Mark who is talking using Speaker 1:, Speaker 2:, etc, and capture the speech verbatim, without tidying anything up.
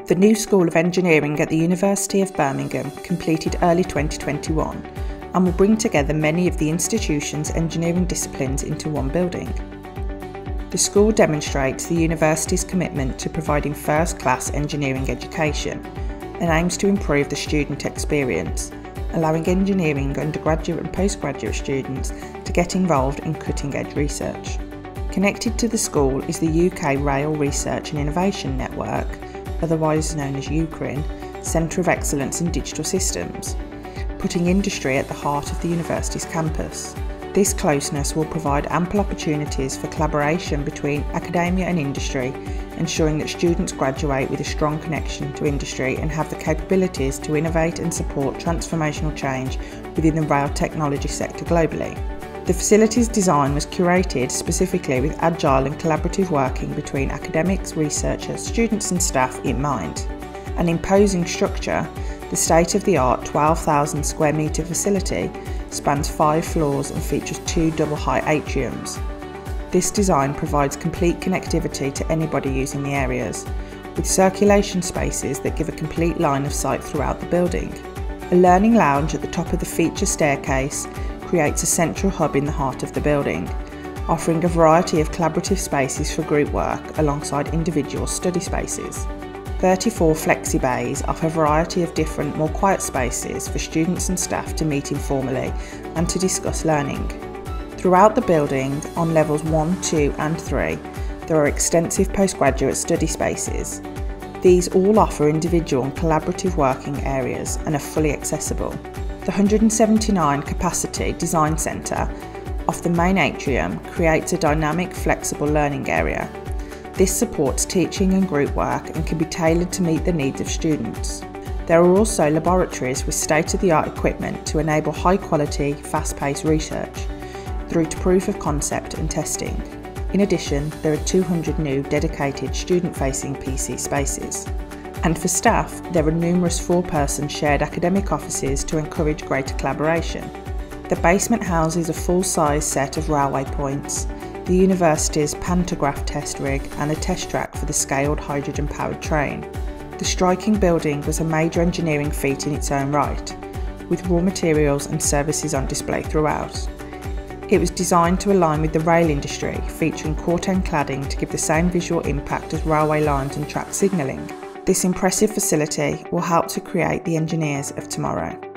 Speaker 1: The new School of Engineering at the University of Birmingham completed early twenty twenty-one and will bring together many of the institution's engineering disciplines into one building. The school demonstrates the university's commitment to providing first-class engineering education and aims to improve the student experience, allowing engineering undergraduate and postgraduate students to get involved in cutting-edge research. Connected to the school is the U K Rail Research and Innovation Network, otherwise known as U K R I N, Centre of Excellence in Digital Systems, putting industry at the heart of the university's campus. This closeness will provide ample opportunities for collaboration between academia and industry, ensuring that students graduate with a strong connection to industry and have the capabilities to innovate and support transformational change within the rail technology sector globally. The facility's design was curated specifically with agile and collaborative working between academics, researchers, students and staff in mind. An imposing structure, the state-of-the-art twelve thousand square metre facility spans five floors and features two double-height atriums. This design provides complete connectivity to anybody using the areas, with circulation spaces that give a complete line of sight throughout the building. A learning lounge at the top of the feature staircase creates a central hub in the heart of the building, offering a variety of collaborative spaces for group work alongside individual study spaces. thirty-four flexi bays offer a variety of different, more quiet spaces for students and staff to meet informally and to discuss learning. Throughout the building, on levels one, two and three, there are extensive postgraduate study spaces. These all offer individual and collaborative working areas and are fully accessible. The one hundred seventy-nine capacity design centre off the main atrium creates a dynamic, flexible learning area. This supports teaching and group work and can be tailored to meet the needs of students. There are also laboratories with state-of-the-art equipment to enable high-quality, fast-paced research, through to proof of concept and testing. In addition, there are two hundred new dedicated student-facing P C spaces. And for staff, there are numerous four-person shared academic offices to encourage greater collaboration. The basement houses a full-size set of railway points, the university's pantograph test rig and a test track for the scaled hydrogen-powered train. The striking building was a major engineering feat in its own right, with raw materials and services on display throughout. It was designed to align with the rail industry, featuring corten cladding to give the same visual impact as railway lines and track signalling. This impressive facility will help to create the engineers of tomorrow.